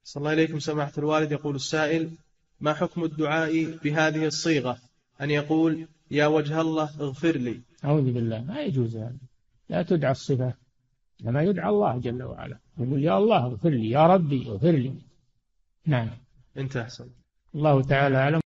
صلى الله إليكم سماحة الوالد. يقول السائل: ما حكم الدعاء بهذه الصيغة، أن يقول يا وجه الله اغفر لي؟ أعوذ بالله، ما يجوز هذا، لا تدعى الصفة، لما يدعى الله جل وعلا، يقول يا الله اغفر لي، يا ربي اغفر لي. نعم. انتهى. الله تعالى أعلم.